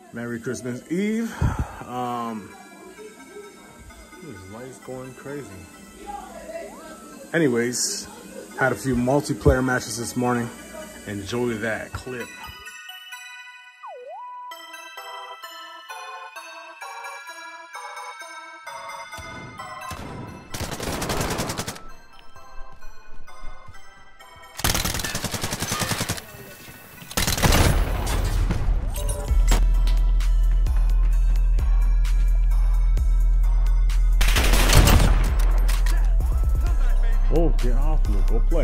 Merry Christmas Eve. This light's going crazy. Anyways, had a few multiplayer matches this morning. Enjoy that clip. Oh, get off me. Go play.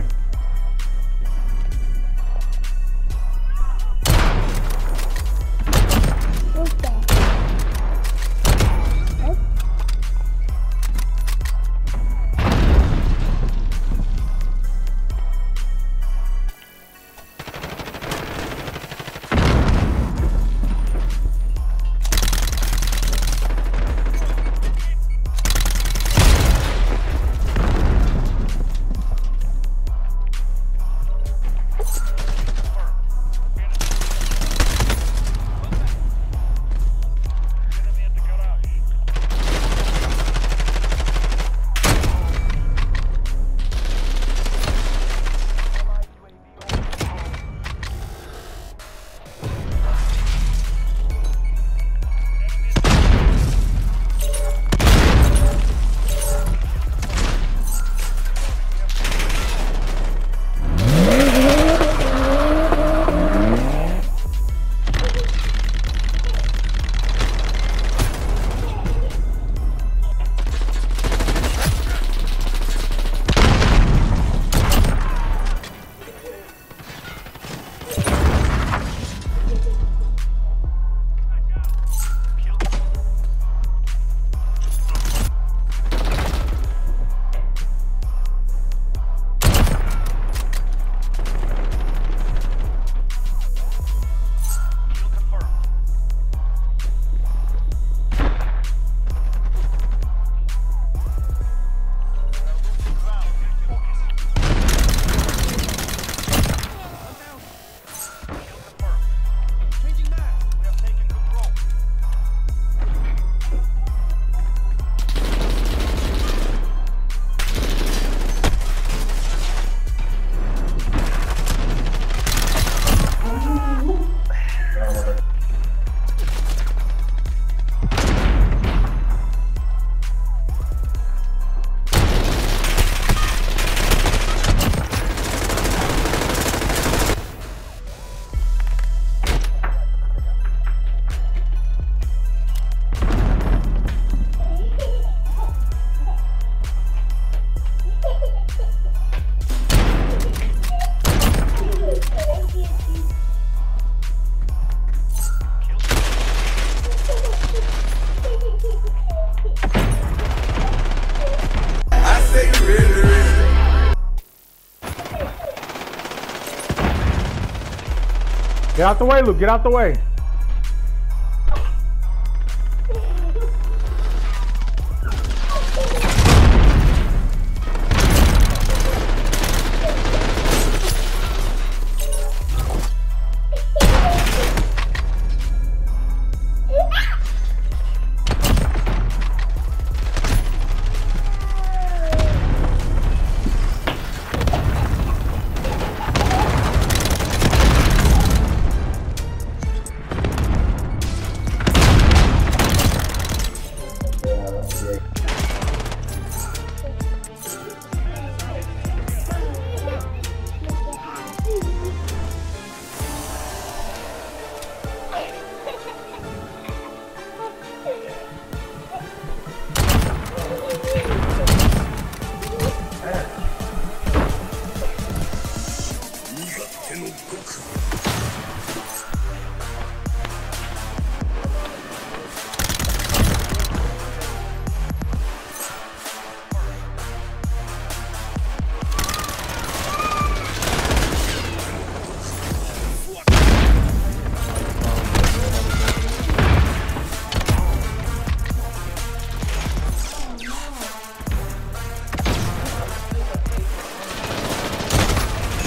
Get out the way, Luke. Get out the way.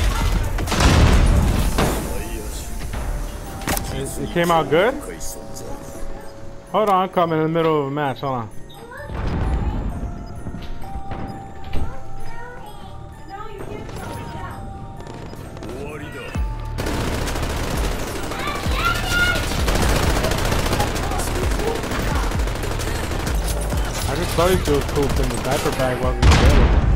It came out good? Hold on, I'm coming in the middle of a match. Hold on. I just thought he was pooped in the diaper bag while we were there.